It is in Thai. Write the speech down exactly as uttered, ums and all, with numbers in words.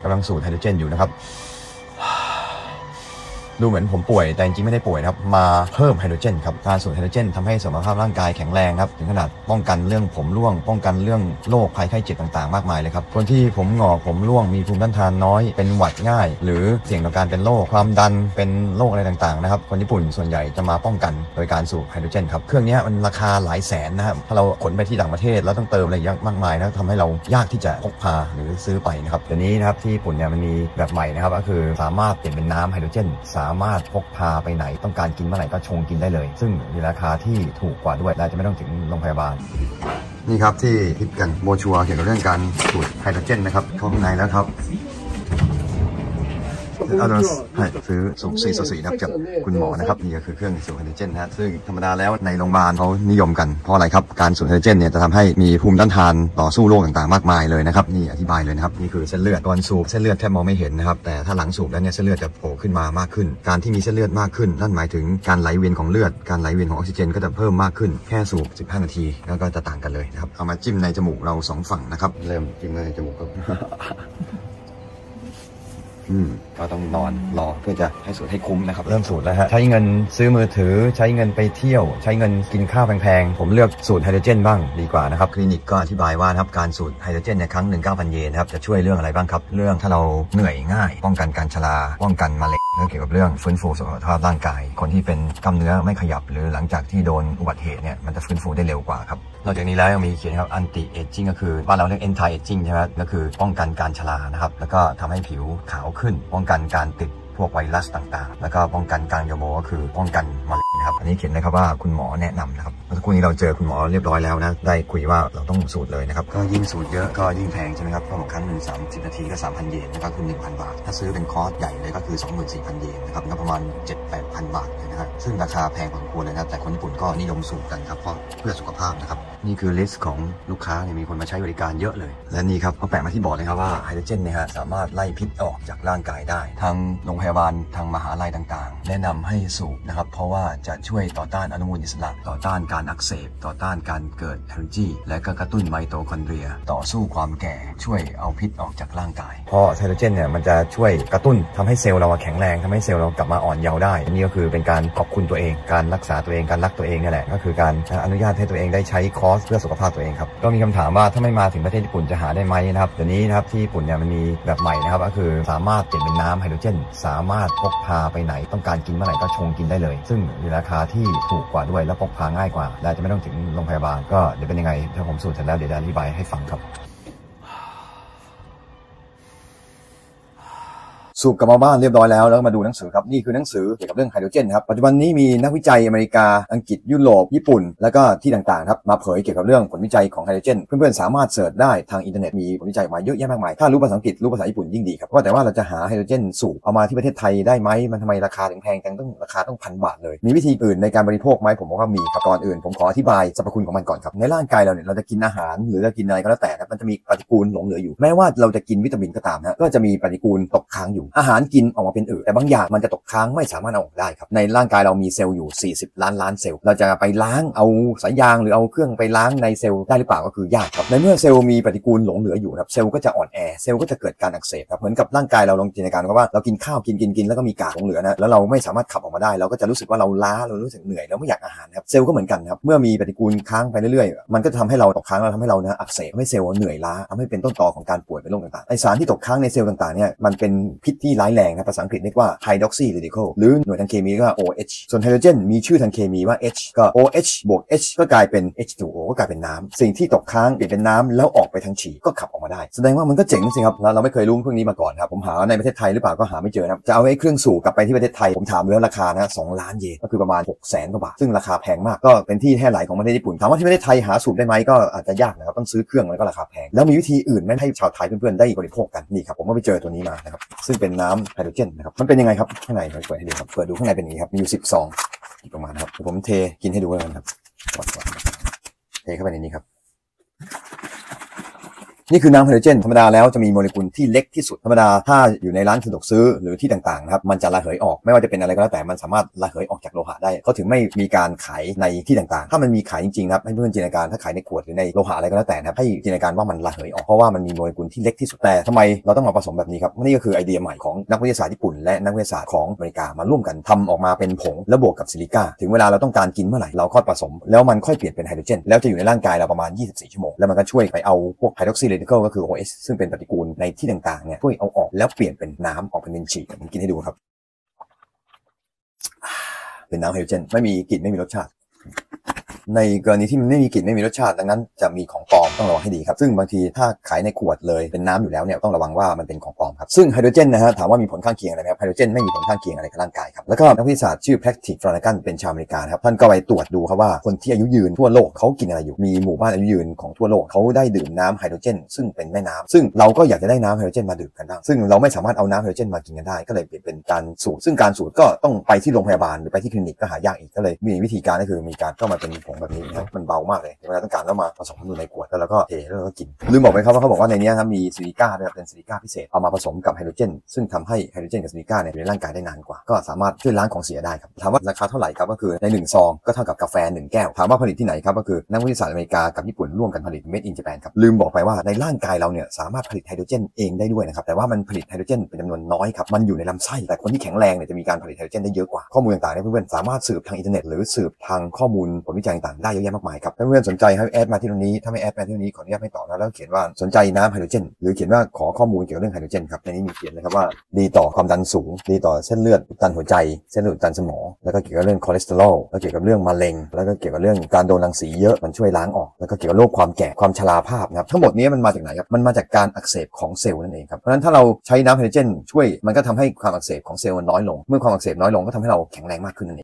กำลังสูดไฮโดรเจนอยู่นะครับดูเหมือนผมป่วยแต่จริงๆไม่ได้ป่วยนะครับมาเพิ่มไฮโดรเจนครับการสูดไฮโดรเจนทำให้สุขภาพร่างกายแข็งแรงครับถึงขนาดป้องกันเรื่องผมร่วงป้องกันเรื่องโรคภัยไข้เจ็บต่างๆมากมายเลยครับคนที่ผมหงอกผมร่วงมีภูมิต้านทานน้อยเป็นหวัดง่ายหรือเสี่ยงต่อการเป็นโรคความดันเป็นโรคอะไรต่างๆนะครับคนญี่ปุ่นส่วนใหญ่จะมาป้องกันโดยการสูบไฮโดรเจนครับเครื่องนี้มันราคาหลายแสนนะครับถ้าเราขนไปที่ต่างประเทศแล้วต้องเติมอะไรเยอะมากมายนะทำให้เรายากที่จะพกพาหรือซื้อไปนะครับเดี๋ยวนี้นะครับที่ญี่ปุ่นเนี่ยมันมีแบบใหม่นะครับก็คือสามารถเปลี่ยนเป็นน้ำไฮโดรเจนสามารถพกพาไปไหนต้องการกินเมื่อไหร่ก็ชงกินได้เลยซึ่งมีราคาที่ถูกกว่าด้วยและจะไม่ต้องถึงโรงพยาบาลนี่ครับที่ทิปกันโบชัวเกี่ยวกับเรื่องการสูดไฮโดรเจนนะครับเข้าข้างในแล้วครับเอาตัวซื้อสูบซีโซซีนะครับจากคุณหมอนะครับนี่ก็คือเครื่องสูบไฮโดรเจนนะซึ่งธรรมดาแล้วในโรงพยาบาลเขานิยมกันเพราะอะไรครับการสูบไฮโดรเจนเนี่ยจะทำให้มีภูมิต้านทานต่อสู้โรคต่างๆมากมายเลยนะครับนี่อธิบายเลยนะครับนี่คือเส้นเลือดตอนสูบเส้นเลือดแทบมองไม่เห็นนะครับแต่ถ้าหลังสูบแล้วเนี่ยเส้นเลือดจะโผล่ขึ้นมามากขึ้นการที่มีเส้นเลือดมากขึ้นนั่นหมายถึงการไหลเวียนของเลือดการไหลเวียนของออกซิเจนก็จะเพิ่มมากขึ้นแค่สูบสิบห้านาทีแล้วก็จะต่างกันเลยนะครับเอามาจิ้มในจมูกเราสองฝั่งนะครับเริ่มจิ้มในจมูกครับอืมก็ต้องนอนรอเพื่อจะให้สูตรให้คุ้มนะครับเริ่มสูตรแล้วฮะใช้เงินซื้อมือถือใช้เงินไปเที่ยวใช้เงินกินข้าวแพงๆผมเลือกสูตรไฮโดรเจนบ้างดีกว่านะครับคลินิกก็อธิบายว่านะครับการสูตรไฮโดรเจนในครั้งหนึ่งเก้าพันเยนนะครับจะช่วยเรื่องอะไรบ้างครับเรื่องถ้าเราเหนื่อยง่ายป้องกันการชราป้องกันมะเร็งเรื่องเกี่ยวกับเรื่องฟื้นฟูสุขภาพร่างกายคนที่เป็นกล้ามเนื้อไม่ขยับหรือหลังจากที่โดนอุบัติเหตุเนี่ยมันจะฟื้นฟูได้เร็วกว่าครับนอกจากนี้แล้วยังมีเขียนครับ anti aging ก็คือบ้านเราเรียก anti aging ใช่ไหมก็คือป้องกันการชรานะครับแล้วก็ทำให้ผิวขาวขึ้นป้องกันการติดพวกไวรัสต่างๆแล้วก็ป้องกันการโยโมก็คือป้องกันมะเร็งนะครับอันนี้เขียนนะครับว่าคุณหมอแนะนำนะครับเมื่อสักครู่นี้เราเจอคุณหมอเรียบร้อยแล้วนะได้คุยว่าเราต้องสูตรเลยนะครับก็ยิ่งสูตรเยอะก็ยิ่งแพงใช่ไหมครับเพราะครั้งหนึ่งสามสิบนาทีก็สามพันเยนนะครับคือหนึ่งพันบาทถ้าซื้อเป็นคอร์สใหญ่เลยก็คือสองหมื่นสี่พันเยนนะครับก็ประมาณเจ็ดแปดพันบาทเลยนะครับซึ่งราคาแพงพอสมควรเลยนะครับแต่คนญี่ปุ่นก็นิยมสูตรกันครับเพราะเพื่อสุขภาพนะครับนี่คือลิสต์ของลูกค้าเนี่ยมีคนมาใช้บริการเยอะเลยและนี่ครับเขาแปะมาที่บอร์ดเลยครับว่าไฮโดรเจนเนี่ยฮะสามารถไล่พิษออกจากร่างกายได้ทางโรงพยาบาลทางมหาลัยต่างๆแนะนำให้สูบนะครับเพราะว่าจะช่วยต่อต้านอนุมูลอิสระต่อต้านการอักเสบต่อต้านการเกิดแอลเลอร์จีและก็กระตุ้นไมโตคอนเดรียต่อสู้ความแก่ช่วยเอาพิษออกจากร่างกายเพราะไฮโดรเจนเนี่ยมันจะช่วยกระตุ้นทำให้เซลล์เราแข็งแรงทำให้เซลล์เรากลับมาอ่อนเยาว์ได้นี่ก็คือเป็นการขอบคุณตัวเองการรักษาตัวเองการรักตัวเองนี่แหละก็คือการอนุญาตให้ตัวเองได้ใช้คอร์สเพื่อสุขภาพตัวเองครับก็มีคำถามว่าถ้าไม่มาถึงประเทศญี่ปุ่นจะหาได้ไหมนะครับเดี๋ยวนี้นะครับที่ญี่ปุ่นเนี่ยมันมีแบบใหม่นะครับก็คือสามารถเปลี่ยนเป็นน้ำไฮโดรเจนสามารถพกพาไปไหนต้องการกินเมื่อไหร่ก็ชงกินได้เลยซึ่งมีราคาที่ถูกกว่าด้วยและพกพาง่ายกว่าและจะไม่ต้องถึงโรงพยาบาลก็เดี๋ยวเป็นยังไงถ้าผมสูตรเสร็จแล้วเดี๋ยวจะอธิบายให้ฟังครับสูบกลับมาบ้านเรียบร้อยแล้วแล้วมาดูหนังสือครับนี่คือหนังสือเกี่ยวกับเรื่องไฮโดรเจนครับปัจจุบันนี้มีนักวิจัยอเมริกาอังกฤษยุโรปญี่ปุ่นแล้วก็ที่ต่างๆครับมาเผยเกี่ยวกับเรื่องผลวิจัยของไฮโดรเจนเพื่อนๆสามารถเสิร์ชได้ทางอินเทอร์เน็ตมีผลวิจัยออกมาเยอะแยะมากมายถ้ารู้ภาษาอังกฤษรู้ภาษาญี่ปุ่นยิ่งดีครับว่าแต่ว่าเราจะหาไฮโดรเจนสูบเอามาที่ประเทศไทยได้ไหมมันทำไมราคาถึงแพงจังต้องราคาต้องพันบาทเลยมีวิธีอื่นในการบริโภคไหมผมบอกว่ามีครับก่อนอื่นผมขออธิบายสรรพคุณของมันก่อนครับในร่างกายเราเนี่ยเราจะกินอาหารหรือจะกินอะไรก็แล้วแต่นะมันจะมีปฏิกูลหลงเหลืออยู่แม้ว่าเราจะกินวิตามินก็ตามนะก็จะมีปฏิกูลตกค้างอยู่อาหารกินออกมาเป็นอื่นแต่บางอย่างมันจะตกค้างไม่สามารถเอาออกได้ครับในร่างกายเรามีเซลล์อยู่สี่สิบล้านล้านเซลล์เราจะไปล้างเอาสายยางหรือเอาเครื่องไปล้างในเซลล์ได้หรือเปล่าก็คือยากครับในเมื่อเซลล์มีปฏิกูลหลงเหลืออยู่ครับเซลล์ก็จะอ่อนแอเซลล์ก็จะเกิดการอักเสบครับเหมือนกับร่างกายเราลองจินตนาการว่าเรากินข้าวกินกินกินแล้วก็มีกากหลงเหลือนะแล้วเราไม่สามารถขับออกมาได้เราก็จะรู้สึกว่าเราล้าเรารู้สึกเหนื่อยเราไม่อยากอาหารครับเซลล์ก็เหมือนกันครับเมื่อมีปฏิกูลค้างไปเรื่อยๆมันก็จะทำให้เราตกค้างแล้วทำให้เรานะอักเสบทำให้เซลล์เหนื่อยล้าทำให้เป็นต้นตอของการป่วยเป็นโรคต่างๆไอสารที่ตกค้างในเซลล์ต่างๆเนี่ยมันเป็นพิษที่ร้ายแรงนะภาษาอังกฤษเรียกว่าไฮดรอกซีเรดิคอลหรือหน่วยทางเคมีก็ โอ เอช ส่วนไฮโดรเจนมีชื่อทางเคมีว่า H ก็ โอ เอช บวก H ก็กลายเป็น เอช ทู โอ ก็กลายเป็นน้ำสิ่งที่ตกค้างเปลี่ยนเป็นน้ำแล้วออกไปทางฉี่ก็ขับออกมาได้แสดงว่ามันก็เจ๋งสิครับเราไม่เคยรู้พวกนี้มาก่อนครับผมหาในประเทศไทยหรือเปล่าก็หาไม่เจอครับจะเอาไอ้เครื่องสูบกลับไปที่ประเทศไทยผมถามแล้วราคานะสองล้านเยนก็คือประมาณหกแสนกว่าบาทซึ่งราคาแพงมากก็เป็นที่แพร่หลายของประเทศญี่ปุ่นถามว่าที่ประเทศไทยหาสูบได้ไหมก็อาจจะยากนะครับต้องซื้อเครื่องแล้วก็ราคาแพงแล้วมีวิธีอื่นไหมให้ชาวไทยเพื่อนๆได้บริโภคกันนี่ครับผมก็ไปเจอตัวนี้มานะครับซึ่งเป็นน้ำไฮโดรเจนนะครับมันเป็นยังไงครับข้างในเปิดให้ดูครับเปิดดูข้างในเป็นอย่างนี้ครับมีอยู่สิบซองประมาณครับผมเทกินให้ดูแล้วกันครับเทเข้าไปในนี้ครับนี่คือน้ำไฮโดรเจนธรรมดาแล้วจะมีโมเลกุลที่เล็กที่สุดธรรมดาถ้าอยู่ในร้านสะดวกซื้อหรือที่ต่างๆครับมันจะระเหยออกไม่ว่าจะเป็นอะไรก็แล้วแต่มันสามารถระเหยออกจากโลหะได้เขาถึงไม่มีการขายในที่ต่างๆถ้ามันมีขายจริงๆครับให้เพื่อนจินตนาการถ้าขายในขวดหรือในโลหะอะไรก็แล้วแต่ครับให้จินตนาการว่ามันระเหยออกเพราะว่ามันมีโมเลกุลที่เล็กที่สุดแต่ทำไมเราต้องมาผสมแบบนี้ครับนี่ก็คือไอเดียใหม่ของนักวิทยาศาสตร์ญี่ปุ่นและนักวิทยาศาสตร์ของอเมริกามาร่วมกันทำออกมาเป็นผงแล้วบวกกับซิลิก้าถึงเวลาเราต้องการกินเมื่อไหร่เราค่อยผสมแล้วมันค่อยเปลี่ยนเป็นไฮโดรเจนแล้วจะอยู่ในร่างกายเราประมาณยี่สิบสี่ชั่วโมงแล้วมันก็ช่วยไปเอาพวกไฮดรอกซีเรดิเคิลก็คือ โอ เอช ซึ่งเป็นปฏิกูลในที่ต่างๆเนี่ยช่วยเอาออกแล้วเปลี่ยนเป็นน้ำออกเป็นฉีดผมกินให้ดูครับเป็นน้ำไฮโดรเจนไม่มีกลิ่นไม่มีรสชาติในกรณีที่มันไม่มีกลิ่นไม่มีรสชาติดังนั้นจะมีของปลอมต้องระวังให้ดีครับซึ่งบางทีถ้าขายในขวดเลยเป็นน้ำอยู่แล้วเนี่ยต้องระวังว่ามันเป็นของปลอมครับซึ่งไฮโดรเจนนะฮะถามว่ามีผลข้างเคียงอะไรไหมครับไฮโดรเจนไม่มีผลข้างเคียงอะไรกับร่างกายครับแล้วก็นักวิทยาศาสตร์ชื่อแพทริกฟลานากันเป็นชาวอเมริกันครับท่านก็ไปตรวจดูครับว่าคนที่อายุยืนทั่วโลกเขากินอะไรอยู่มีหมู่บ้านอายุยืนของทั่วโลกเขาได้ดื่มน้ำไฮโดรเจนซึ่งเป็นแม่น้ำซึ่งเราก็อยากจะได้น้ำไฮโดรเจนมาดื่มกันบ้างซึ่งเราไม่สามารถเอาน้ำไฮโดรเจนมากินกันได้ก็เลยเปลี่ยนเป็นการสูตรซึ่งการสูตรก็ต้องไปที่โรงพยาบาลหรือไปที่คลินิกก็หายากอีกก็เลยมีวิธีการก็คือมีการเข้ามาเป็นผงแบบนี้นะครับมันเบามากเลยเวลาต้องการแล้วมาผสมอยู่ในขวดแล้วก็เทแล้วก็กินลืมบอกไปครับว่าเขาบอกว่าในนี้ครับมีซิลิก้าด้วยเป็นซิลิก้าพิเศษเอามาผสมกับไฮโดรเจนซึ่งทำให้ไฮโดรเจนกับซิลิก้าเนี่ยอยู่ในร่างกายได้นานกว่าก็สามารถช่วยล้างของเสียได้ครับถามว่าราคาเท่าไหร่ครับก็คือในหนึ่งซองก็เท่ากับกาแฟหนึ่งแก้วถามว่าผลิตที่ไหนครับก็คือนักวิทยาศาสตร์อเมริกากับญี่ปุ่นร่วมกันผลิต Made in Japan ครับลืมบอกไปว่าในร่างกายเราเนี่ยสามารถผลิตไฮโดรเจนเองได้ด้วยนะครับแต่ว่ามันผลิตไฮโดรเจนเป็นจำนวนน้อยครับมันอยู่ในลำไส้แต่คนที่แข็งแรงเนี่ยจะมีการผลิตไฮโดรเจนได้เยอะกว่าข้อมูลต่างๆเนี่ยเพื่อนๆสามารถสืบทางอินเทอร์เน็ตหรือสืบทางข้อมูลผลวิจัยต่างๆได้เยอะแยะมากมายครับถ้าเพื่อนๆสนใจให้แอดมาที่ตรงนี้ถ้าไม่แอดมาที่ตรงนี้ขออนุญาตไม่ตอบนะแล้วเขียนว่าสนใจน้ำไฮโดรเจนหรือเขียนว่าขอข้อมูลเกี่ยวกับเรื่องไฮโดรเจนครับในนี้มีเขียนนะครับว่าดีต่อความดันสูงดีต่อเส้นเลือดอุดตันหัวใจเส้นเลือดอุดตันสมองแล้วก็เกี่ยวกับเรื่องคอเลสเตอรอลแล้วเกี่ยวกับเรื่องมะเร็งแล้วก็เกี่ยวกับเรื่องการโดนรังสีเยอะมันช่วยล้างออกแล้วก็เกี่ยวกับโรคความแก่ความชราภาพนะครับทั้งหมดนี้มันมาจากไหนครับมันมาจากการอักเสบของเซลล์นั่นเองครับเพราะฉะนั้นถ้าเราใช้น้ำไฮโดรเจนช่วยมันก็ทำให้ความอักเสบของเซลล์มันน้อยลงเมื่อความอักเสบน้อยลงก็ทำให้เราแข็งแรงมากขึ้นนั่นเอง